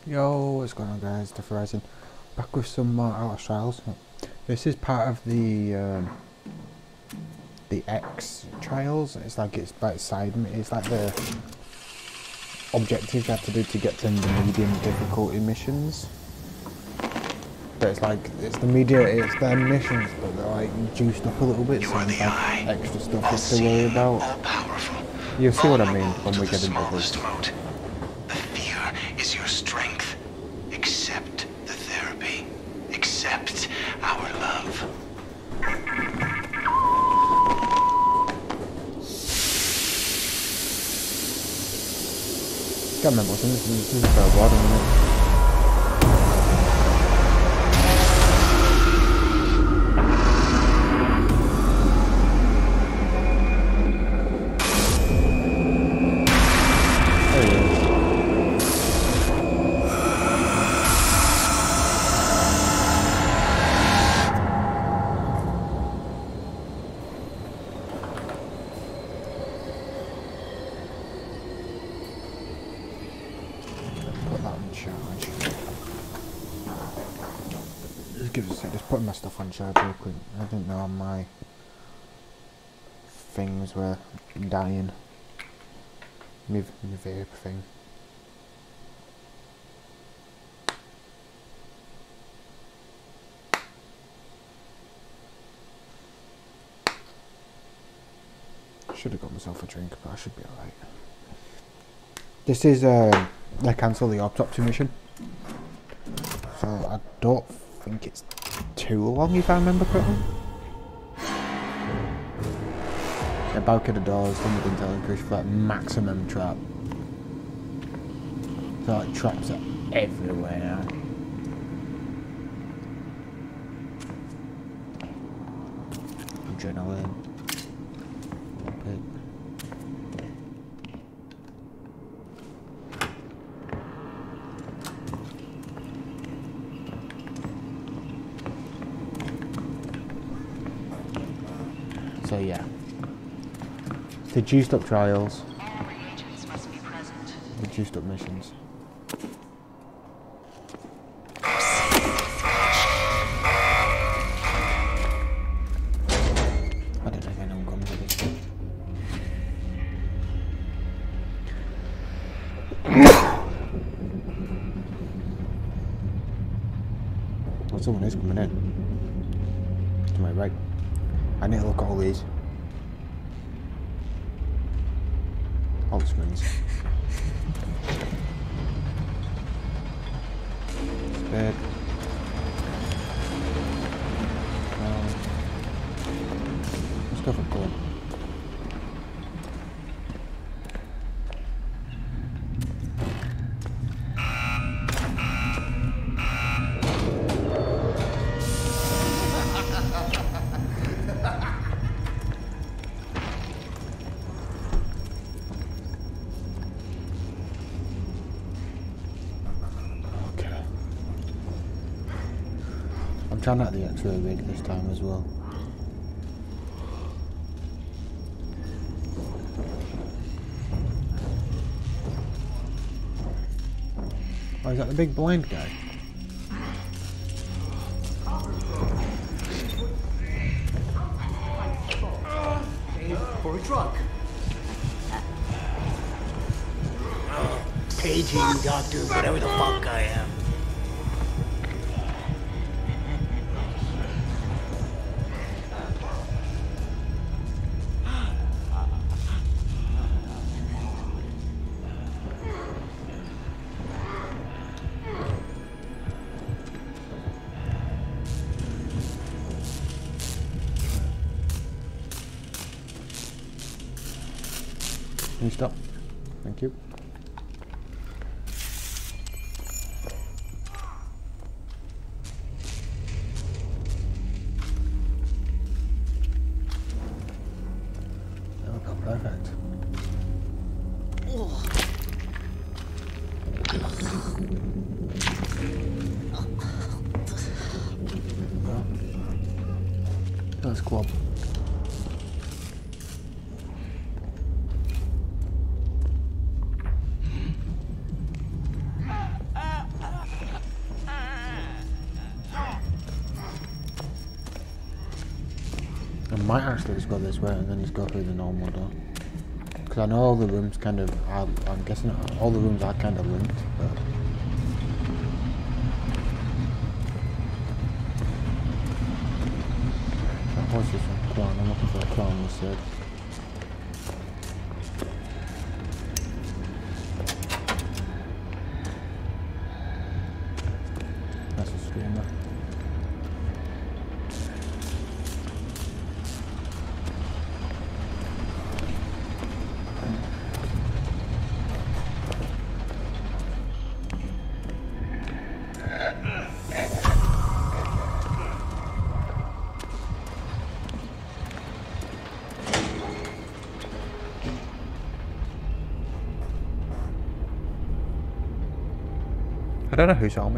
Yo, what's going on guys, Def Horizon, back with some more Outlast Trials. This is part of the X trials. It's like it's like the objectives you have to do to get to the medium difficulty missions. But it's their missions, but they're like juiced up a little bit, so there's like extra stuff to worry about. You'll see what I mean when we get into this. The fear is your strength. Accept the therapy. Accept our love. Can't remember what's in this. This is about water, isn't it? Just putting my stuff on charge real quick. I didn't know my things were dying. My vape thing. Should have got myself a drink, but I should be alright. This is they cancel the autopsy mission, so I don't think it's too long if I remember correctly. Yeah, barricade the doors, then we can increase for like maximum trap. So like traps are everywhere. Adrenaline. So yeah, the juiced up trials, all reagents must be present. the juiced up missions. I don't know if anyone comes with this one. Well, someone is coming in. To my right. I need to look at all these. All the screens. Spade. Let's go for gold. I'm trying out the X-ray rig this time as well. Oh, is that the big blind guy? For a drug. Paging, doctor, whatever the fuck I am. Can you stop? Thank you. There we go, perfect. That's cool. might actually just go this way and then just go through the normal door. Because I know all the rooms kind of are, I'm guessing all the rooms are kind of linked, but... What's this one? Clone. I'm looking for a clone instead. That's a screamer. I don't know who saw me.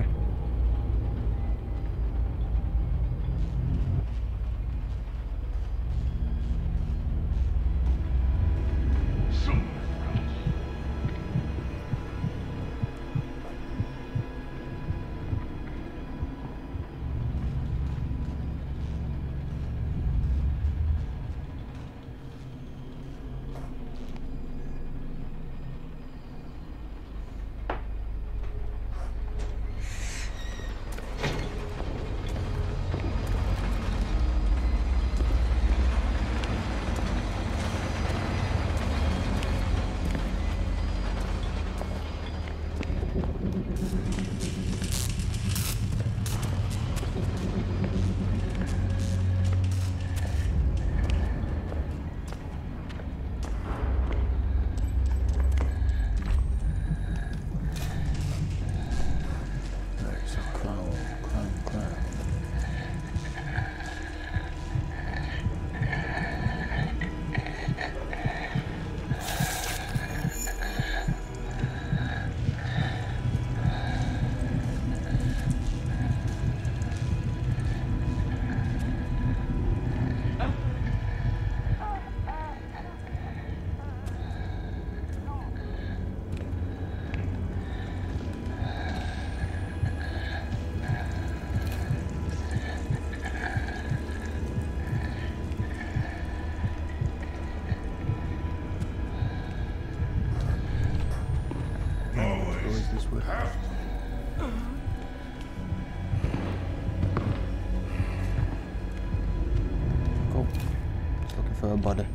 Cool. Just looking for a body.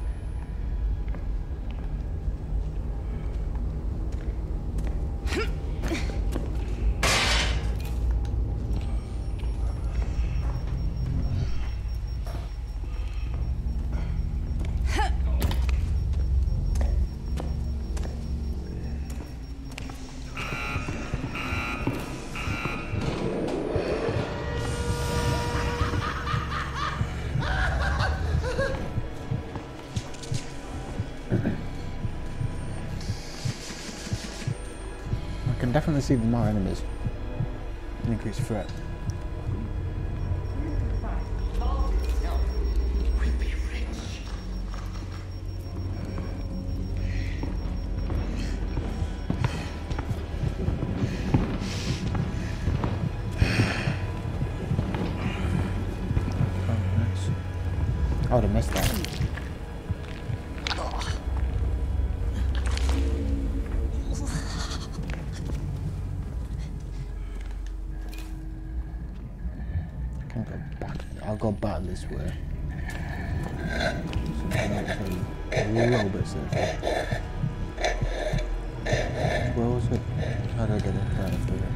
I can definitely see more enemies. Increased threat. I would have missed that. Can't go back. I'll go back this way. So a little bit safer. Where was it? How did I get it? Right after it.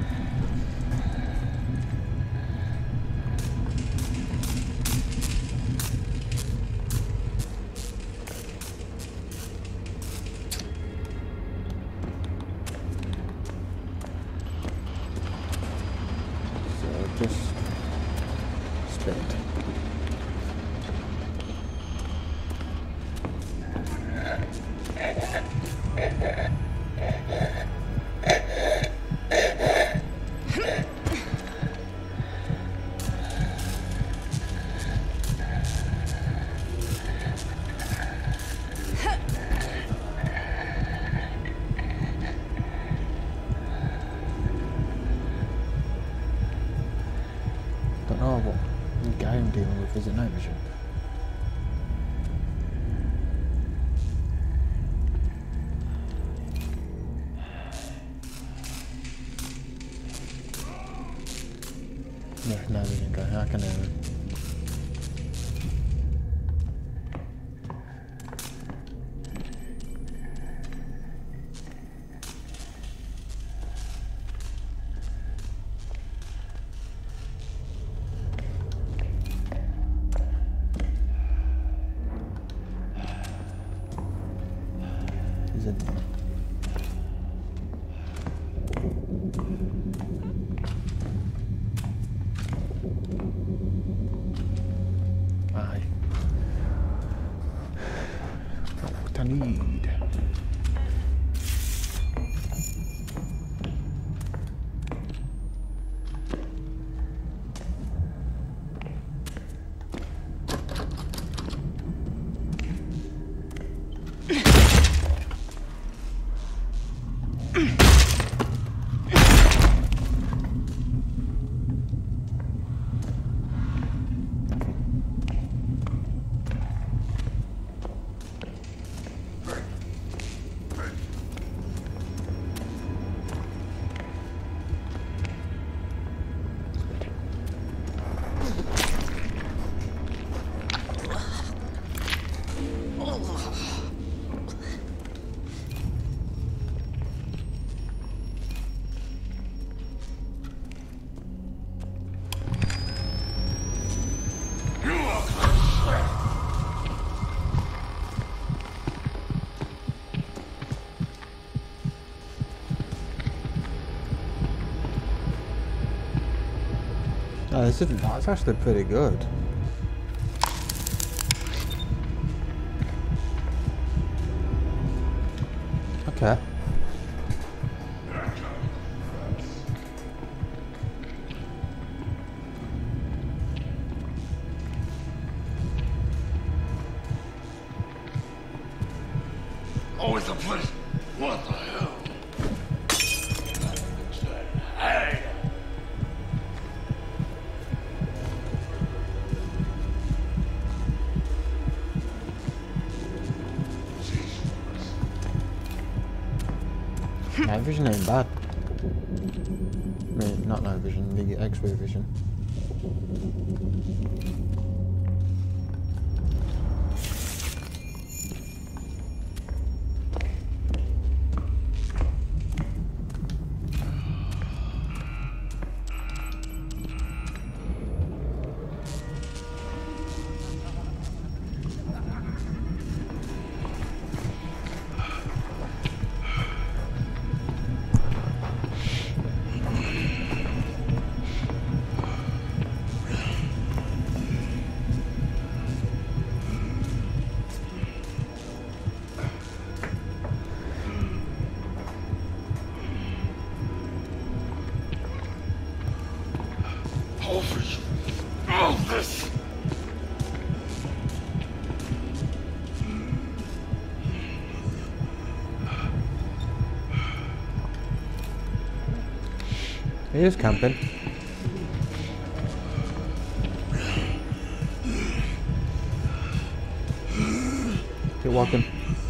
Just spit. Don't know what guy I'm dealing with. Is it night vision? Yeah, night vision guy. I can hear him. He's in there. Aye. What I need. That's actually pretty good. Okay. Always a place. What the hell? Hey! Night vision ain't bad. I mean, not night vision, the X-ray vision. Over you. All this. He is camping. Keep walking.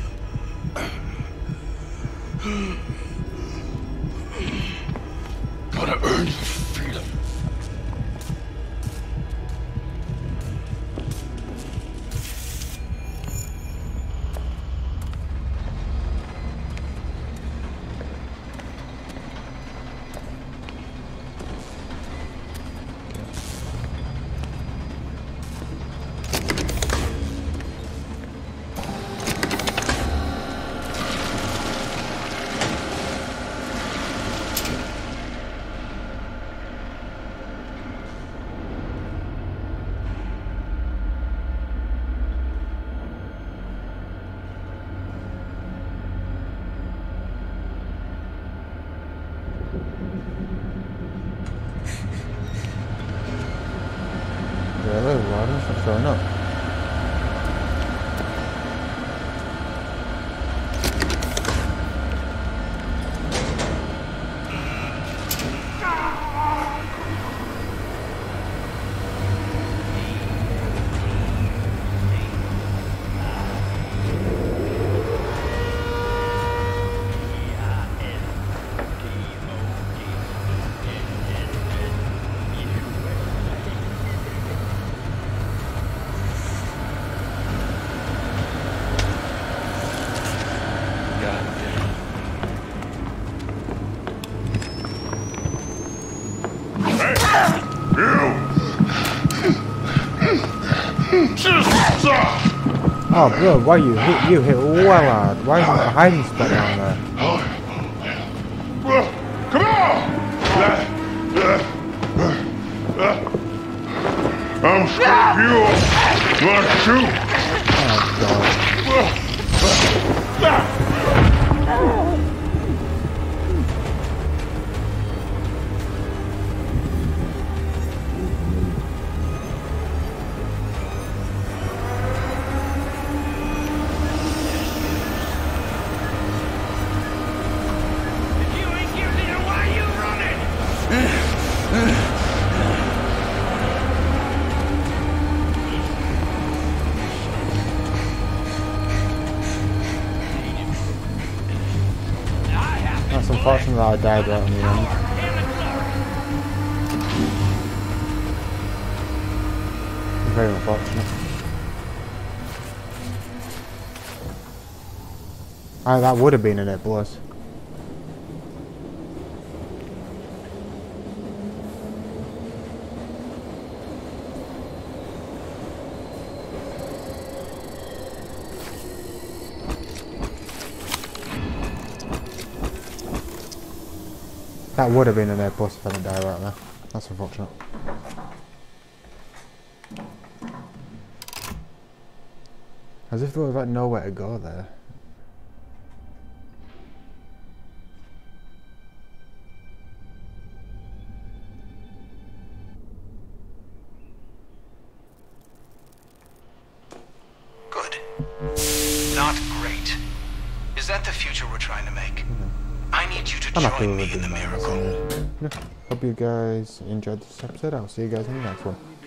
Gotta earn your freedom. Really? Why isn't it showing up? Just stop! Oh, bro, why you hit well hard? Why isn't there a hiding spot down there? Come on! I'm scared you want to. Oh, God. That's unfortunate that I died right in the end. Very unfortunate. That would have been an A+. That would have been an A+ if I didn't die right there. That's unfortunate. As if there was like nowhere to go there. Good. Not great. Is that the future we're trying to make? I need you to I'm happy join with me in the doing that, miracle. so, yeah. Hope you guys enjoyed this episode. I'll see you guys in the next one.